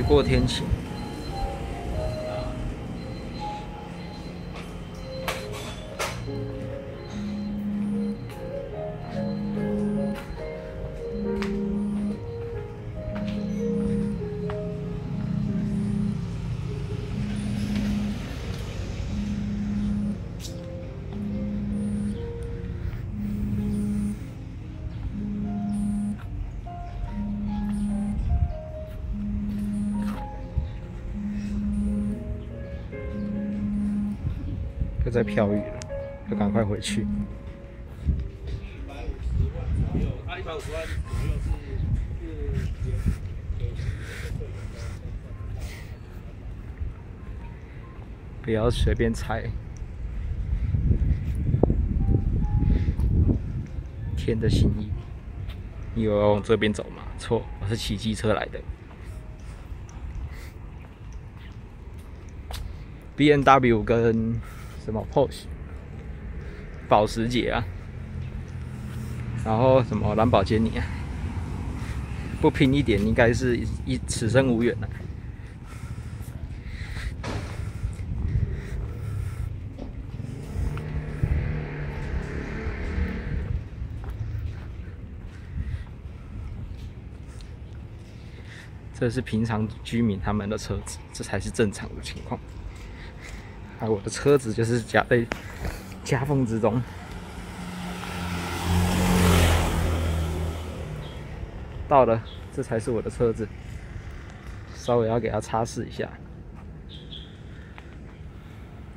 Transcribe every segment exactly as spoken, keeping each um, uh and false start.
过天晴。又在飘雨了，要赶快回去。 一百五十万左右，啊，一百五十万左右是不要随便猜。天的心意，你以为要往这边走吗？错，我是骑机车来的。B M W 跟什么 Porsche 保时捷啊，然后什么兰博基尼啊，不拼一点应该是一此生无缘了。这是平常居民他们的车子，这才是正常的情况。而我的车子就是夹在夹缝之中。到了，这才是我的车子，稍微要给它擦拭一下。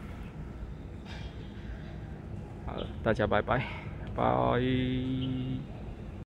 好了，大家拜拜，拜。